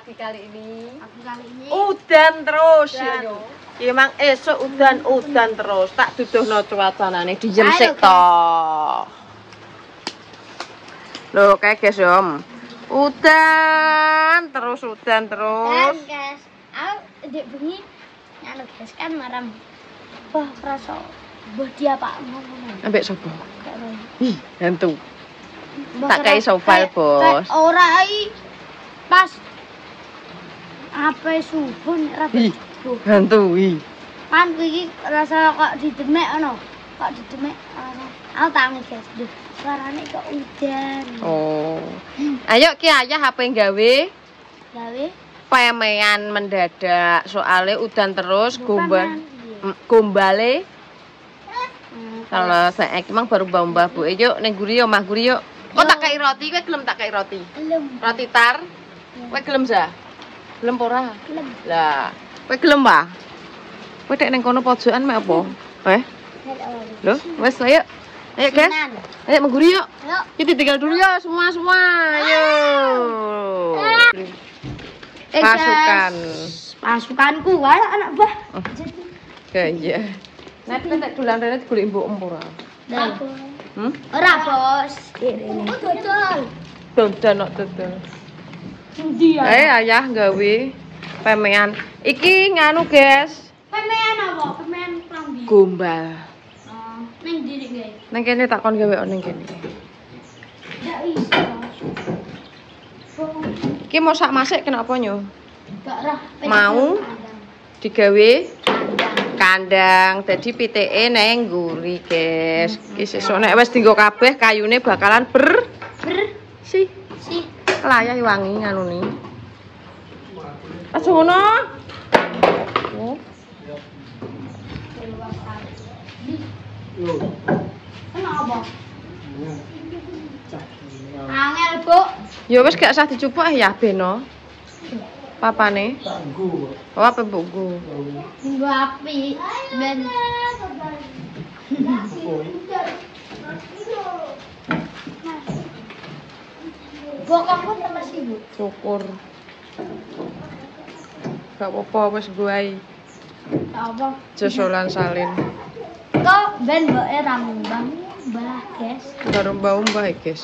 pagi kali ini? Udan terus. Udan. Ya emang esuk udan terus. Tak duduhno cuacanane diem sik to. Lho, kayak guys yo. Udan terus. Kan guys, aku dek bengi anu guys kan maram. Wah, rasa mbah dia Pak ngomong. Ambek sapa? Ih, hantu. Tak kei soval, kayak Bos. Ora ai pas apa subuh nek ra bejo. Hantu ih. Kan iki rasa kok didemek ngono. Kok didemek aku tangi guys. Duh, suarane kok udan. Oh. Ayo ki ayah apa yang gawe? Gawe Pemean mendadak soalnya udan terus gombale. Kalau saya emang baru mbah Bu, yuk neng guri yuk, mah guri yuk. Kok tak kei roti, kowe gelem tak kei roti? Gelem. Roti tar. Kowe gelem za? Gelem ora? Gelem. Lah, kowe gelem ba? Kowe tek neng kono pojokan mek apa? Lho, wes ayo. Ayo, guys. Ayo mengguri yuk. Yuk. Kita tinggal dulu ya semua. Ayo. Pasukan. Pasukanku wae anak buah. Iya. Nek tak dolan rene golek mbok empura. Ora, Bos. Dodol. Dodol. Endi ya? Ayah gawe pemean. Iki nganu, guys. Pemean apa? Pemean prambi. Gombal. Ning ndi nek guys? Nang kene tak kon gawe ning kene. Ndak iso. Iki mau sak masik kenapa nyo? Gak rah. Mau digawe kandang. Dadi pitike neng nguri, guys. Iki sesuk nek wis dienggo kabeh kayune bakalan si layah wangi nganune. Aja ngono. Oh. Kenapa? Angel, Bu. Ya wis gak usah dicupuk ya beno. Papane? Oh, apa mbokku? Minggu api ben bokongku terus ibu. Syukur. Gak apa-apa wis gue Apa? josolan salin. Kok ben mboke ra mumbang mbah, guys. Karo mbah guys.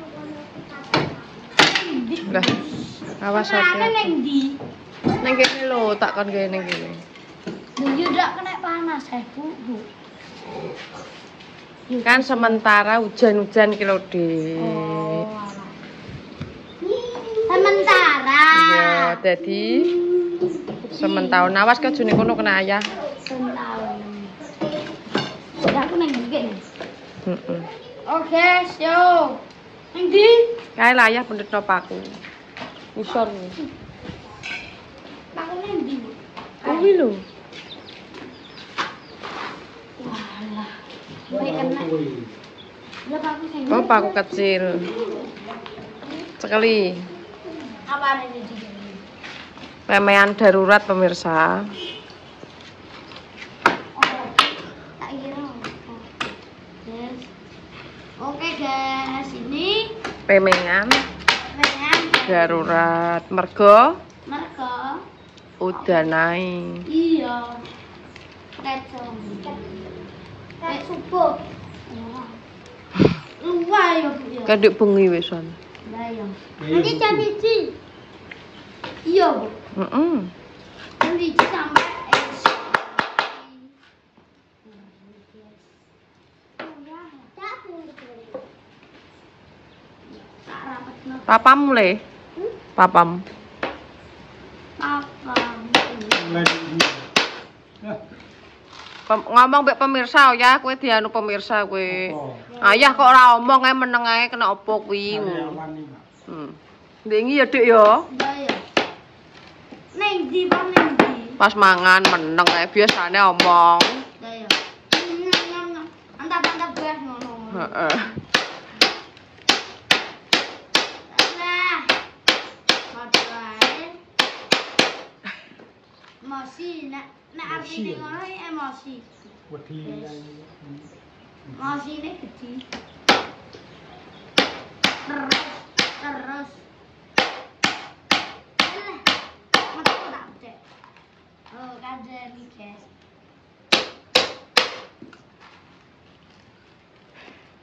Lah, awas Kenapa hati. neng ndi? Neng kene lho, tak kon gawe ning kene. Yo ndak kena panas, Bu. Kan sementara hujan-hujan ki lho, Dik. Oh, sementara. Iya, dadi sementara awas ke june kono kena ayah. Sementara. Udah aku neng juga nih. Heeh. Oke, yo. Neng ndi? Kae layah pendhetno paku. Ngisor nih. Aku neng ndi? Kuwi lho. Walah. Mulai kena. Lah aku sing. Oh, paku kecil. Sekali. Apa ini di? Pemean darurat pemirsa. Tak kira. Yes. Oke guys, ini Pemengan pemean darurat mergo mereka. udanai. Iya. Kacau. Kayak subuh. Luwai ya, Bu ya. Kadek bengi wisan. Lah ya. Nanti jam 1. Iya, Bu. Heeh. Jam 1 sampai Papam le. Papam. Ngomong mbek pemirsa ya, kowe dianu pemirsa kowe. Ayah kok ora omong ae meneng ae kena opo kuwi. Ndingi ya, Dik ya. Lah ya. Neng ndi, Bang, neng ndi? Pas mangan meneng ae biasane omong. Lah ya. Antap-antap gas ngono. Heeh. Lah. Padahal emosi nek artine ngono iki emosi. Emosi ini gede. Terus.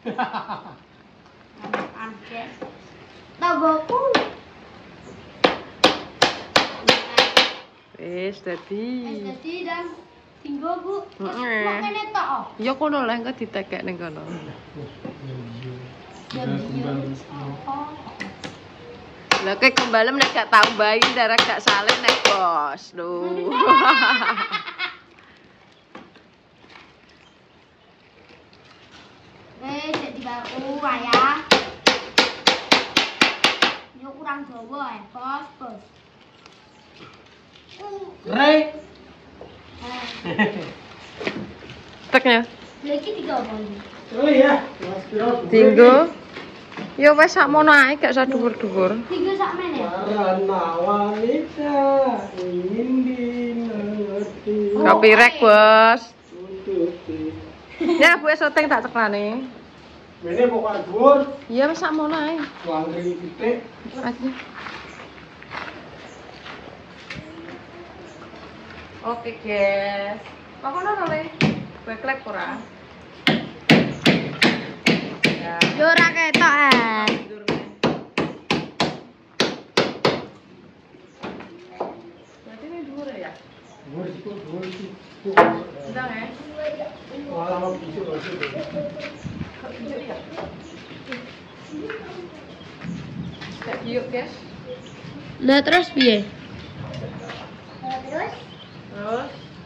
Anjir. Tanggoku. Wis dadi. Dan tinggo Bu. Heeh. Makane tok. Ya kono lah engko ditekek ning kono. Lah kayak kembalem nek gak tau bayi darah gak saleh nek bos. Duh. Jadi baru ayah. Ini kurang dawa ya, bos. Rek. Teknya. Lagi 3 apa ini? Oh iya, Mas Piro. Tinggo. Ya wis sakmono ae gak usah dhuwur-dhuwur. 3 sak meneh. Karena wanita ingin dimengerti. Kopi rek, Bos. Tutupi. Ya, Bu syuting tak ceklane. Mene pokok dhuwur, Ya wis sakmono ae. wangri titik. Aja. Oke, guys. Apa ngono le? Backlight ora? Ya. Yo ora ketok ah. Berarti ini dhuwur ya? Dhuwur itu. Sedang ya? Malah mau bisu lho. Kok hijau ya? Kayak yuk, guys. Lah terus piye? Terus?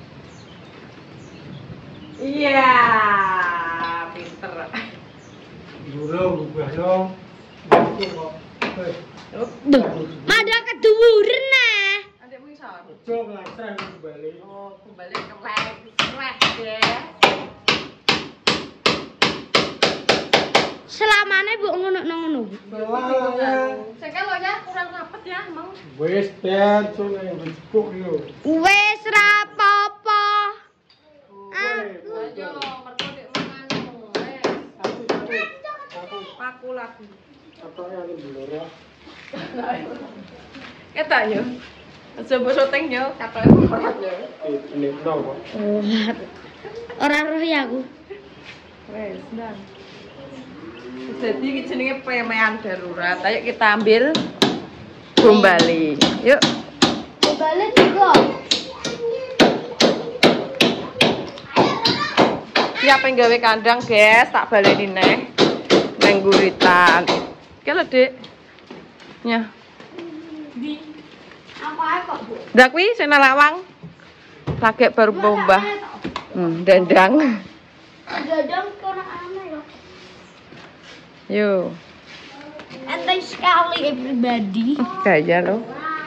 Iya, pinter. Durung ubah dong. Itu kok. Duh, pada keduwuren nah. Adikmu iso? Ojo ngasrah kembali. Oh, kembali ke flash ya. Selamane Bu ngono-ngono Bu. Selama. Saya lo ya kurang rapet ya, emang. Wis ten sune becuk yo. Wis ra apa-apa. Ayo, mergo dek manganu. Paku lagi. Apa yang blora? Ketok yo. Coba syuting yo, katanya korot yo. Ini kok. Ora roh ya aku. Wes, ndang. Jadi ini jenenge pemean darurat. Ayo kita ambil bom bali. Yuk. Balik juga. Siap yang gawe kandang, guys. Tak baleni neh. Nang guritan. Oke lho, Dik. Nya. Di apa kok Bu? Ndak kuwi sing nang lawang. Pakai baru bombah. Dandang. Dadang kono ana ya. Yo. Enteng sekali everybody. Gaya lo.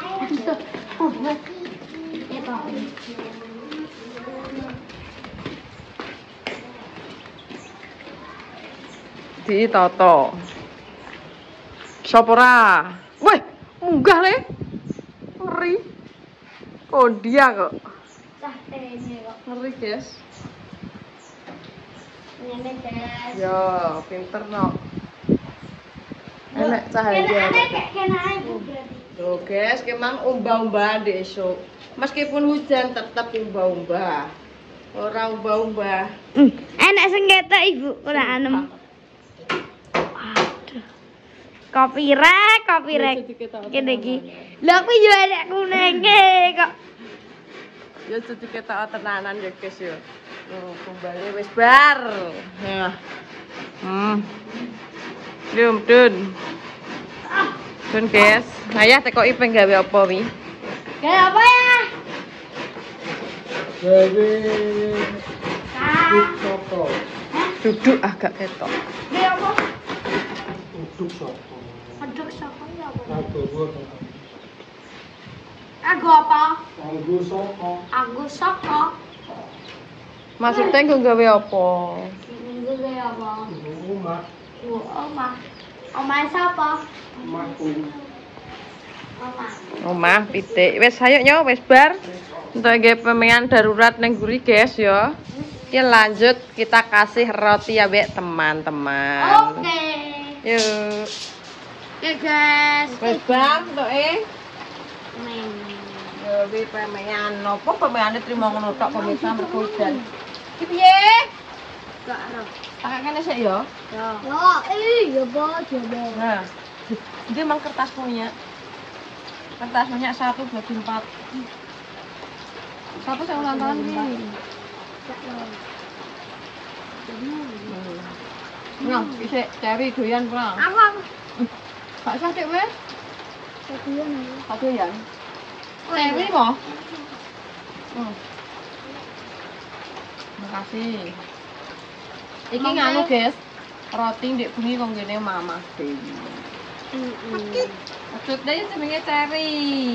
Di toto. Sopora. Weh, munggah le. Ngeri. Oh dia kok. Cah tene kok. Ngeri, guys. Ngene guys. Yo, pinter no. Enak cahaya. Kayak kena ae berarti. Tuh guys, kemang umbah-umbahan di esok. Meskipun hujan tetap umbah-umbah. Ora umbah-umbah. Enak sing ketok Ibu, ora anem. Aduh. Kopi rek. Kene iki. Lha aku yo enek kunenge kok. Ya jadi ketok tenanan ya guys yo. Kembali wis bar. Ya. Dun. Dun guys. Ayah tekoki penggawe apa wi? Kayak apa ya? Jadi Ah. soto. Duduk agak ketok. Kayak apa? Uduk soto. Aduk sapa ya apa? Kanggo Aku apa? kanggo soto. Aku saka. Maksudnya gue gawe apa? Minggu kayak apa? Rumah. Omah. Omah sapa? Rumahku. Omah. Omah pitik. Wis ayo nyo wis bar. Untuk nge pemean darurat neng guri guys ya. Ya lanjut kita kasih roti ya bek teman-teman. Oke. Yuk. Oke guys. Wis bar untuk Men. gawe pemean nopo pemeane trimo ngono tok pemirsa mergo hujan. Iki piye? Gak ero. Pakai kene sik ya. Ya, iya boh, coba. Nah. Ini emang kertas minyak. Kertas minyak 1 bagi 4. Siapa yang ulang tahun ini? Nah, isik cari doyan pulang. Aku. Gak sakit wes? Doyan aku. Gak doyan. Cari kok. Makasih. Iki nganu, guys. Roti ndek bengi kok ngene Mama Dewi. Kecut deh jenenge ceri.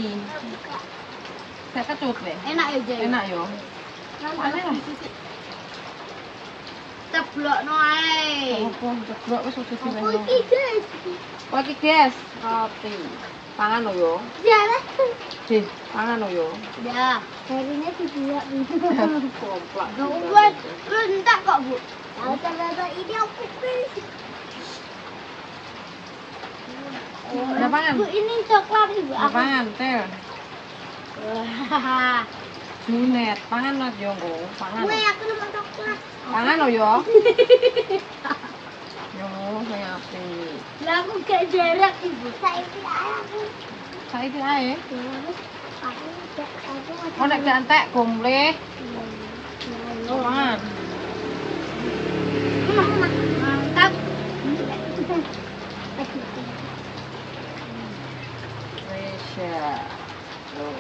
Saya kecut weh. Enak ya, Jay? Enak yo. Aneh lah. Ceblokno ae. Opo ceblok wis ojo Apa diwehno. iki, guys? Kok iki, guys, roti. Pangan lo yo. Ya lah. Di, pangan lo yo. Ya, cerinya dibuat. Komplak. Buat, terus entak kok, Bu. Ternyata ini aku pilih. Udah pangan? Bu, ini coklat Ibu. Udah pangan, Tel. Wah. Junet, pangan lo yo, Ngo. Pangan. Gue aku mau coklat. Pangan lo yo. Yo, saya api. Lah aku gak jarak Ibu. Saiki ae aku. Saiki ae. Aku Oh, nek entek gombleh. Pangan. mantap. Resya. Loh.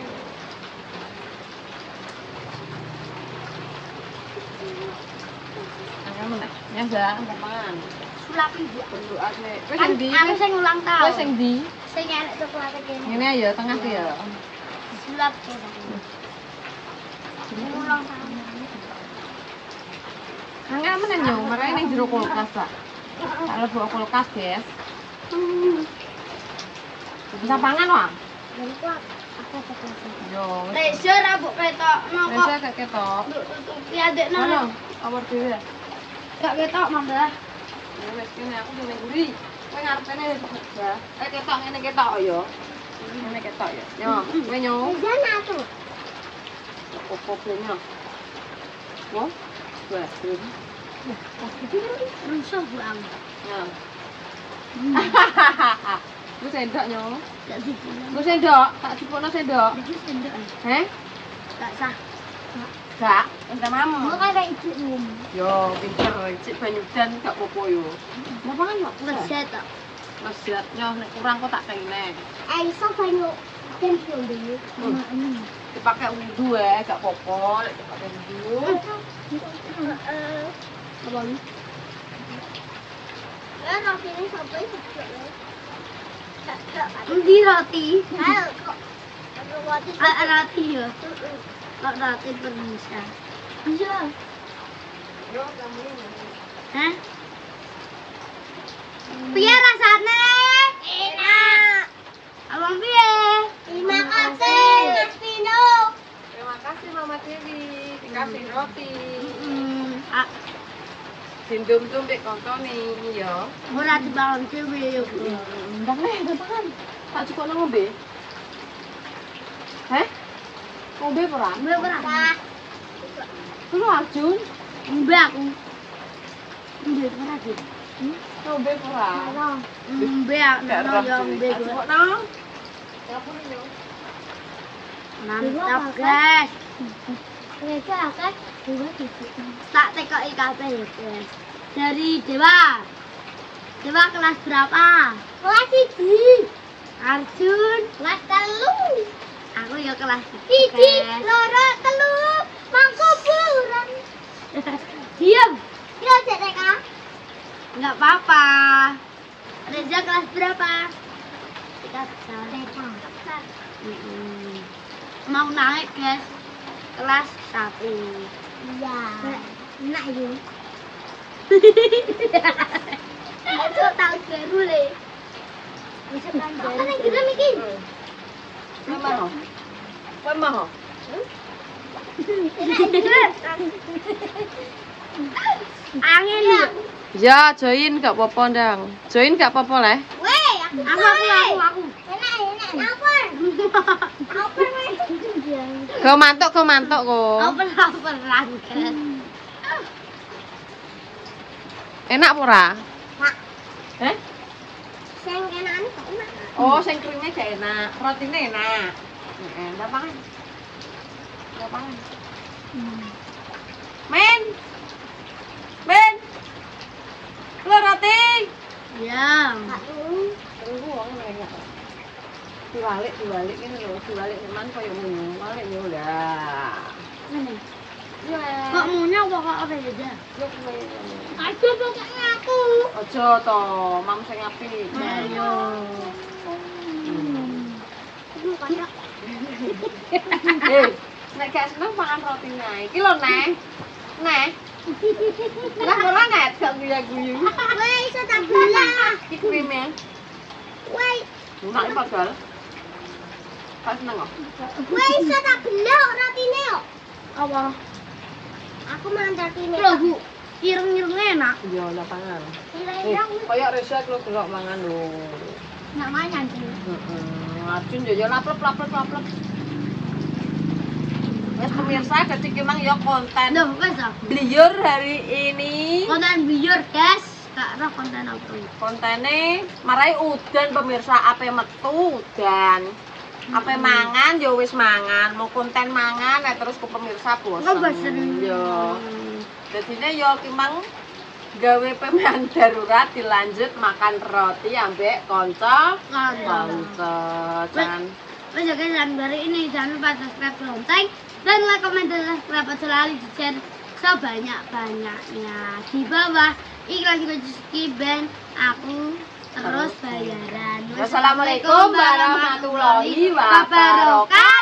Kamu nek nyasa pangan. Sulap Ibu. Berdoane. Wis Kan sing ndi? aku sing ulang tahun. Wis sing ndi? Sing enak coklat kene. Ngene ya tengah ki ya. Sulap kene. Sing ulang tahun. Kangen menen yo, makane ning jero kulkas, Pak. Tak lebu kulkas, guys. Bisa pangan, Wak? Lengkap. Aku coklat. Yo. Leisure rambut ketokno kok. Bisa gak ketok. Tutupi adekno. Ono, awar dhewe. Gak ketok, Mambah. Ya wis kene aku dene guri. Kowe ngarepene wis kerja. Ketok ngene ketok yo. Ngene ketok ya. Yo, kowe nyo. Sana tuh. Opo problema? Wo? Wes. Rusuh buang. Ya. Lu sendok nyo. Gak dibuang. Lu sendok, tak cipokno sendok. Iki sendok. Heh? Gak sah. Gak, entar mamu. Mau kayak ibu ngom. Yo, pinter, cik banyu dan gak popo yo. Apa kan yo? Leset tak. Mesjat nyo nek kurang kok tak kene. Aisyah banyu dan dulu. Dipakai wudu gak popo lek dipakai wudu. Apa ni? Roti ini sampai Endi roti? Ayo kok. Roti ya. Kok roti permisa? Iya. Hah? Piye rasane? Enak. Abang piye? Terima kasih, Mas Pino. Terima kasih Mama Dewi, dikasih roti. Dindum-dum dek kontone ya. Ora dibangun dhewe yo. Ndang nek pangan. Tak cukup ngombe. Heh? Ngombe ora? Mbak ora. Lu Arjun, Mbak aku. Mbak ora iki. ngombe ora? Mbak ana yo mbak. Cukup no. Mantap, guys. Mereka akan tak tekoki kabeh ya, guys. Dari Dewa. Dewa kelas berapa? Kelas 1. Arjun kelas 3. Aku ya kelas 1. Loro, 3. Mangko buran. Diam. Ya, Cek Teka. Enggak apa-apa. Reza kelas berapa? 3. Mau naik, guys. Kelas 1. Iya. Enak ya. Aku tahu baru le. Bisa kan baru. Kan kita mikir. Mama. Mama. Angin ya. Ya, join gak apa-apa ndang. Join gak apa-apa leh. Weh, aku. Enak. Apa weh? Kau mantuk kok. Apa guys. Enak apa ora? Pak, Eh? sing enakane kok enak. Oh, sing krimnya gak enak, rotinya enak. Heeh, ndak pangan. Ndak pangan. Men. Men. Lu roti. Ya. Tunggu wong enak. Diwalik ini lho, diwalik teman koyo ngono. Walik yo lah. Ngene. Kok munya kok apa beda? Yo kowe. Aduh pokoknya aku. Aja to, mam sing apik. Ayo. Kayak Nek gak seneng makan roti nae. Iki lho, Neh. Neh. Lah ora nek gak guyu-guyu. weh iso tak belah. Iki krime. Weh, Mak padahal. Pas seneng kok. weh iso tak belah rotine kok. Apa? Aku mangan rotine. Lho, Bu. Ireng-ireng enak. Yo lah pangan. Ireng-ireng Koyo resek lho delok mangan lho. nak mangan. Heeh. Ngajun yo laplep. Wes pemirsa, jadi memang ya konten Loh, wes ah. Bliur hari ini. Konten biur, guys. Gak roh konten apa. Kontennya marai udan pemirsa, ape metu udan. Ape mangan ya wis mangan, mau konten mangan ya terus ke pemirsa bosen. Oh, bosen. Yo. Jadinya yo kimang gawe pemain darurat dilanjut makan roti ambek kanca. Kan. Wes ya guys, dan dari ini jangan lupa subscribe lonceng dan like, komen, dan subscribe selalu di share sebanyak-banyaknya. Di bawah iklan Kuciski Ben aku terus bayaran. Wassalamualaikum warahmatullahi wabarakatuh.